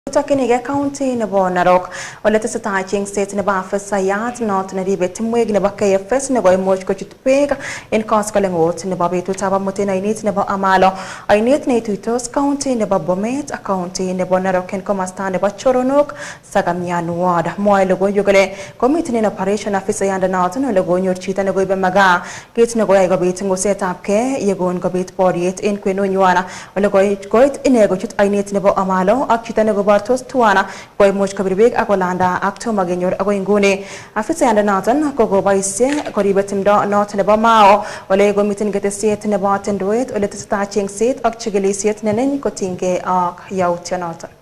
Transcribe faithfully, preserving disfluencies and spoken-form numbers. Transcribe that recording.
Takinige county nebo Narok wala tesetai chengset nebo afisayat noton neribe timwek nebo K F S nebo imuch kochut beek en koskoleng'ut nebo betutab amut en oinet nebo Amalo, oinet neituitos county nebo Bomet ak county nebo Narok en komosta nebo Choronok Sagamian ward. Mwoe logoiwek kole komiten en operation afisayandanoton ole konyor chito nekoibe magaa kit nekoyai kobit ngusetabgei yekon kobit boriet en kwenunywan ole koit ine kochut oinet nebo Amalo ak chito nekobo tos tuana koimuch kobir beek ak kolanda ak tomo kenyor agoi nguni. Afisayandanoton kokoboisie koribe timdo noton nebo Mao ole komiten ketesiet nebo Tendwet ole tesetai chengset ak chikilisiet neneny kotinygei ak yautyonoton.